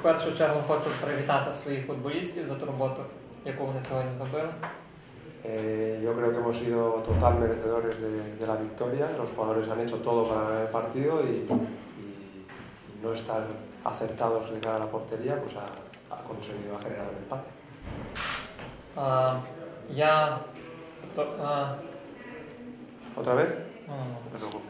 першу чергу хочу привітати своїх футболістів за ту роботу, яку вони сьогодні зробили. Yo creo que hemos sido total merecedores de la victoria. Los jugadores han hecho todo para ganar el partido y no estar acertados de cara a la portería, pues ha conseguido, ha generado el empate. ¿Otra vez? No te preocupes.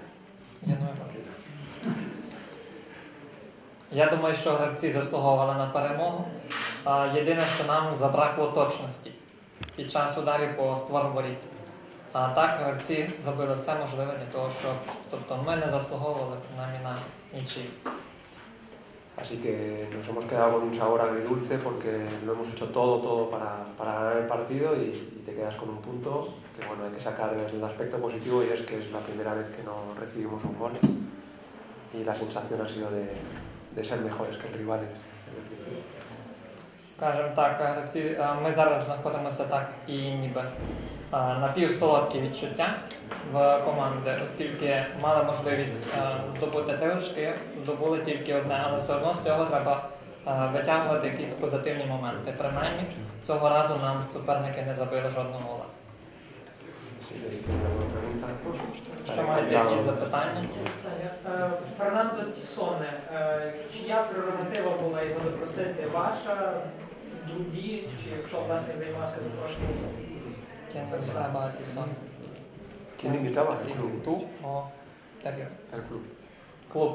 Я думаю, що гравці заслуговували на перемогу. Єдине, що нам забракло точності під час ударів по створу воріт. А так гравці зробили все можливе для того, щоб ми не заслуговували принаймні на нічию. Así que nos hemos quedado con un sabor agridulce porque lo hemos hecho todo para ganar el partido y te quedas con un punto que bueno, hay que sacar el aspecto positivo y es que es la primera vez que no recibimos un gol y la sensación ha sido de ser mejores que el rival en el principio. Скажемо так, гравці, ми зараз знаходимося так і ніби напівсолодкі відчуття в команди, оскільки мали можливість здобути 3 очки, здобули тільки одне, але все одно з цього треба витягувати якісь позитивні моменти. Принаймні, цього разу нам суперники не забили жодного гола. Що маєте якісь запитання? Фернандо Тісоне, чия прерогатива була його запросити? Ваша, Дунді, чи якщо власне займався трошки? ¿Quién invitaba a Tizón? ¿Quién invitaba? Sí, El club. ¿Tú o Darío? El club. Club.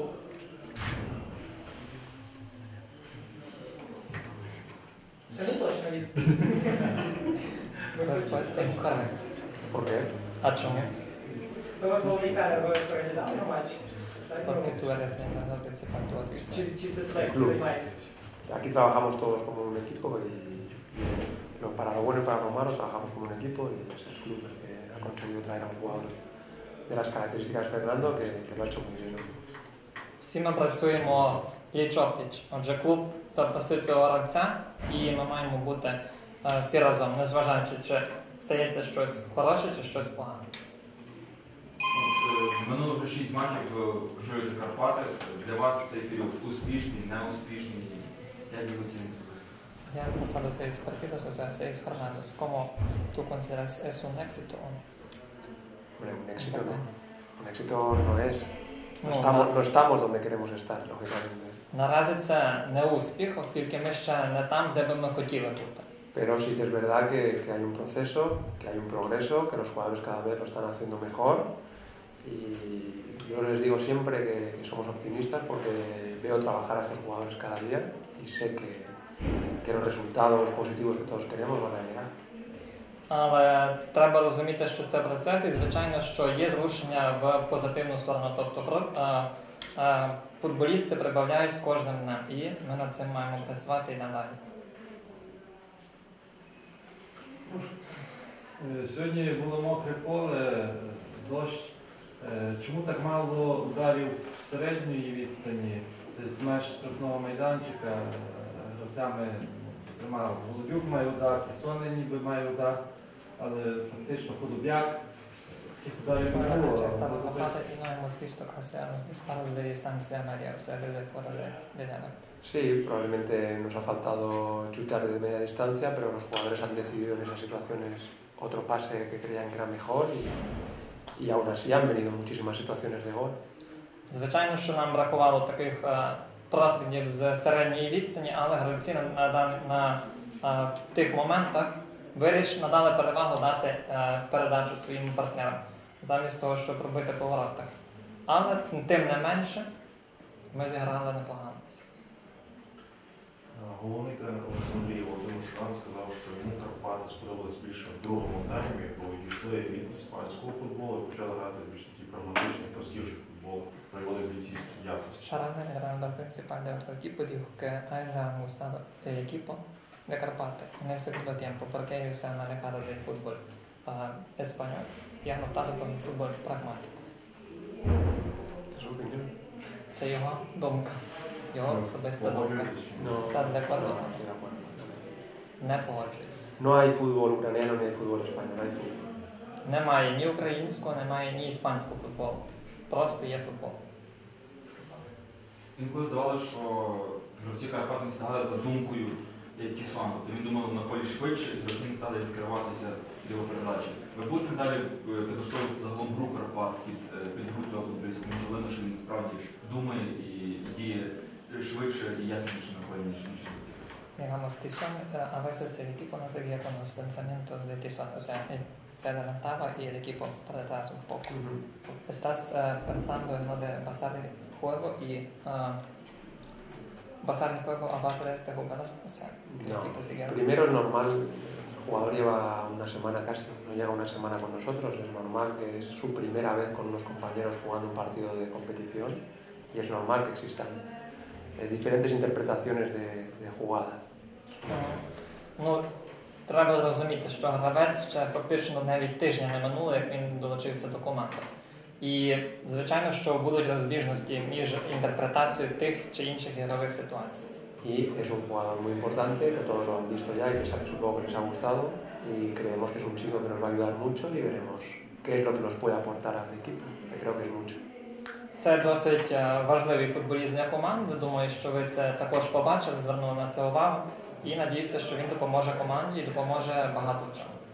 Це не точно від. Respuesta incorrecta. ¿Por qué? ¿A чому? Ви переглядали на матч? Porque tú eres el entrenador principal, tú has visto. Чи це селекція Club. займається? Aquí trabajamos todos como un equipo y para lo bueno y para lo malo trabajamos como un equipo y es el club el que ha conseguido traer a un jugador de las características de Fernando que lo ha hecho muy bien. Всі ми працюємо пліч-опліч. Отже, клуб запросив цього гравця і ми маємо бути всі разом, незважаючи, чи стається щось хороше, чи щось погане. Минуло вже 6 матчів, проживаючи Карпати. Для вас цей період успішний, неуспішний? Як ви оцінюєте? Ya han pasado 6 partidos, o sea, 6 jornadas. ¿Cómo tú consideras es un éxito o no? Hombre, un éxito no. Un éxito no es. No estamos donde queremos estar, lógicamente. Наразі це не успіх, оскільки ми ще не там, де би ми хотіли бути. Pero sí que es verdad que hay un proceso, que hay un progreso, que los jugadores cada vez lo están haciendo mejor y yo les digo siempre que somos optimistas porque veo trabajar a estos jugadores cada día y sé que los resultados positivos que todos queremos van a llegar. Але треба розуміти, що це процес і, звичайно, що є зрушення в позитивну сторону. Тобто футболісти прибавляють з кожним днем і ми над цим маємо працювати і надалі. Сьогодні було мокре поле, дощ. Чому так мало ударів в середньої відстані? З меж штрафного майданчика гравцями, зокрема, Голубюк має удар, Тісоне ніби має удар, але фактично Худобяк таких ударів не було. Sí, probablemente nos ha faltado chutar de media distancia, pero los jugadores han decidido en esas situaciones otro pase que creían que era mejor y aún así han venido muchísimas situaciones de gol. Звичайно, що нам бракувало таких прострілів з середньої відстані, але гравці на тих моментах надали перевагу дати передачу своїм партнерам, замість того, щоб робити по воротах. Але тим не менше, ми зіграли непогано. Головний тренер Олександрії Володимир Шран сказав, що йому Карпати сподобалось більше в другому таймі, бо відійшли від іспанського футболу і почали грати більш такі прагматичні, простіший футбол, проявили бійцівські якості. Шаран, el entrenador principal de otro equipo, dijo que a él le ha gustado el equipo de Carpate en el segundo tiempo porque ellos se han alejado del fútbol español y han optado por un fútbol pragmático. ¿Es su opinión? Це його думка, його особиста думка. No, ¿Estás de acuerdo? no estoy de acuerdo. Не погоджуюсь. No hay fútbol ucraniano ni hay fútbol español, hay fútbol. Немає ні українського, немає ні іспанського футболу. Просто є футбол. Інколи здавалося, що гравці ці Карпати не стали за думкою Тісон. Тобто він думав на полі швидше, і гравці не стали відкриватися від його передачі. Ви будете далі підлаштовувати загалом гру Карпат під гру цього футболіста, тому що видно, що він справді думає і діє швидше і якісніше на полі, ніж інші. Digamos, Tison, a veces el equipo no seguía con los pensamientos de Tison, o sea, él se adelantaba y el equipo para atrás un poco. Estás pensando en lo de basar el juego y basar el juego a base de este jugador, o sea, el No, equipo sigue. primero es normal, el jugador lleva una semana casi, no llega una semana con nosotros, es normal que es su primera vez con unos compañeros jugando un partido de competición y es normal que existan diferentes interpretaciones de jugadas. Ну, треба розуміти, що гравець ще фактично навіть тижня не минуло, як він долучився до команди. І, звичайно, що будуть розбіжності між інтерпретацією тих чи інших ігрових ситуацій. Y es un jugador muy importante, que todos lo han visto ya y que supongo que les ha gustado y creemos que es un chico que nos va a ayudar mucho y veremos qué es lo que nos puede aportar al equipo, que creo que es mucho. Це досить важливий футболіст для команди. Думаю, що ви це також побачили, звернули на це увагу. І надіюся, що він допоможе команді і допоможе багато в чому.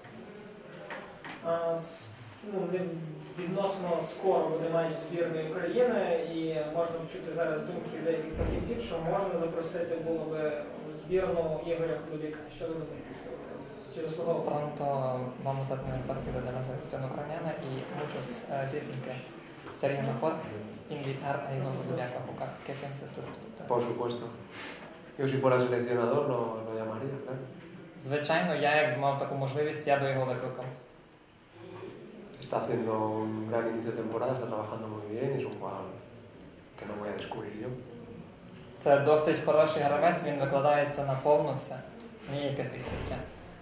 Відносно скоро буде матч збірної України і можна почути зараз думки деяких фахівців, що можна запросити було би збірну Ігоря Худобяка. Що ви думаєте з цього? Чи заслуговує? Pronto vamos a tener partido de la selección ucraniana y muchos dicen que sería mejor invitar a Igor Hudobyak a jugar. ¿Qué piensas tú respecto a Por eso? supuesto. Yo si fuera seleccionador lo llamaría, claro. Звичайно, я як мав таку можливість, я би його викликав. Está haciendo un gran inicio de temporada, está trabajando muy bien y es un jugador que no voy a descubrir yo. Це досить хороший гравець, він викладається наповну, це не якесь відкриття.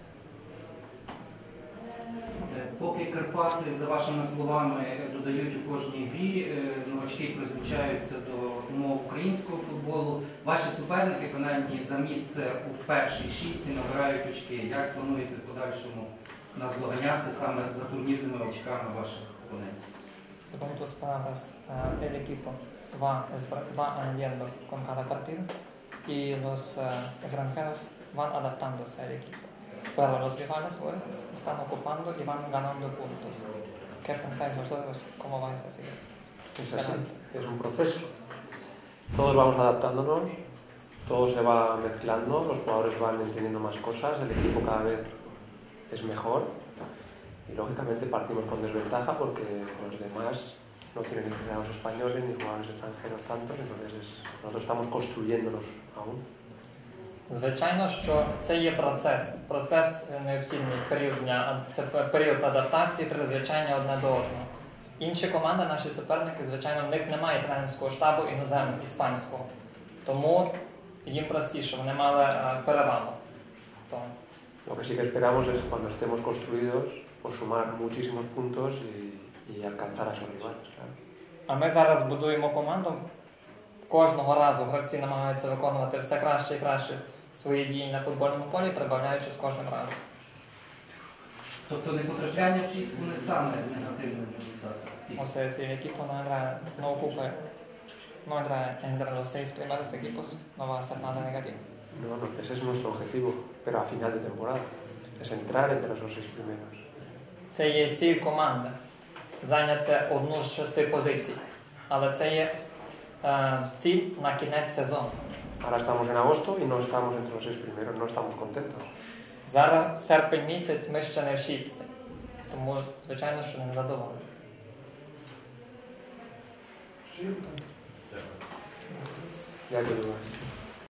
Поки Карпати, за вашими словами, додають у кожній грі, новачки призвичаються до умов українського футболу, ваші суперники, принаймні, за місце у першій шістці набирають очки. Як плануєте в подальшому наздоганяти саме за турнірними очками ваших опонентів? Según tus palabras, el equipo va añadiendo con cada partido y los extranjeros van adaptándose al equipo. Pero los rivales buenos están ocupando y van ganando puntos. ¿Qué pensáis vosotros? ¿Cómo vais a seguir? Es así, es un proceso. Todos vamos adaptándonos, todo se va mezclando, los jugadores van entendiendo más cosas, el equipo cada vez es mejor y lógicamente partimos con desventaja porque los demás no tienen ni entrenadores españoles ni jugadores extranjeros tantos, entonces nosotros estamos construyéndonos aún. Звичайно, що це є процес необхідний період дня, це період адаптації, призвичання одне до одного. Інші команди, наші суперники, звичайно, в них немає тренерського штабу іноземного, іспанського. Тому їм простіше, вони мали перевагу. Lo que sí que esperamos es cuando estemos construidos, pues sumar muchísimos puntos y alcanzar a esos rivales, claro. А ми зараз будуємо команду. Кожного разу гравці намагаються виконувати все краще і краще свої дії на футбольному полі, прибавляючи з кожним разом. Тобто непотрапляння в шістку не стане негативним результатом? O sea, si el equipo no entra entre los 6 primeros equipos, no va a ser nada negativo. No, ese es nuestro objetivo, pero a final de temporada, es entrar entre esos 6 primeros. Це є ціль команди – зайняти одну з 6 позицій. Але це є ціль на кінець сезону. Ahora estamos en agosto y no estamos entre los 6 primeros, no estamos contentos. Зараз серпень місяць, ми ще не в 6. Тому, звичайно, що не задоволені. Дякую. Дякую.